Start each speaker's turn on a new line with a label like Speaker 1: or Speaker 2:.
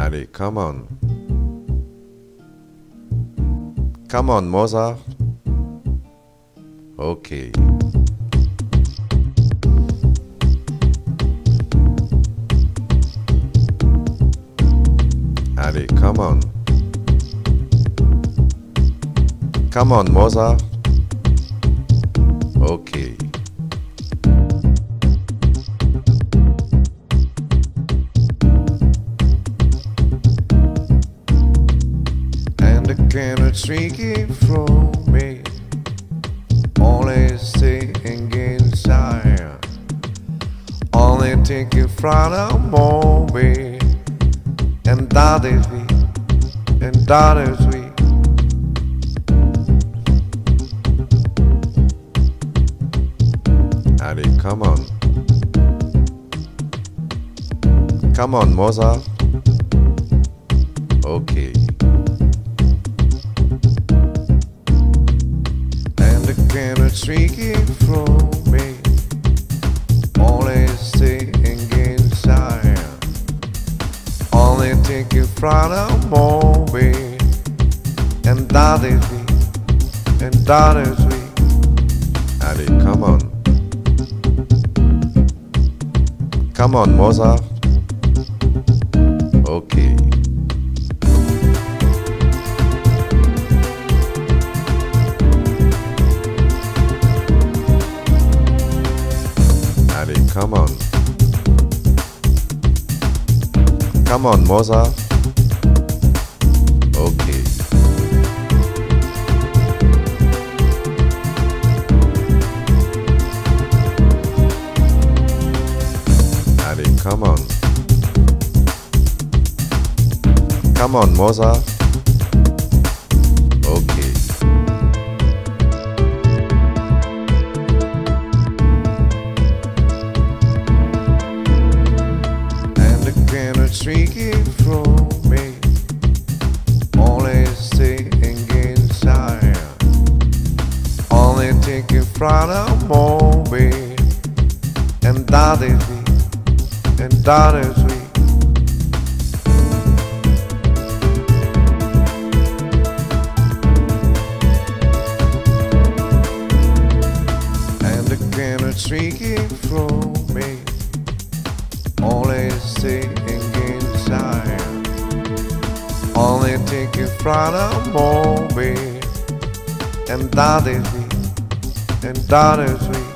Speaker 1: Allez, come on. Come on, Mozart. Okay. Allez, come on. Come on, Mozart. Okay. And the cannot shrink it from me. Only staying inside. Only thinking from a moment. And that is we. And that is we. Allez, come on. Come on, Mozart. Okay. And the cannot shrink it from me. Only staying inside. Only thinking from a moment. And that is we. And that is we. Allez, come on. Come on, Mozart. Okay. Allez, come on. Come on, Mozart. Okay. Allez, come on. Come on, Mozart. Okay. And the cannot shrink it from me. Only staying inside. Only thinking from a moment. And that is we. And that is we. And the cannot shrink it from me. Only staying inside. Only thinking from a moment. And that is we. And that is we.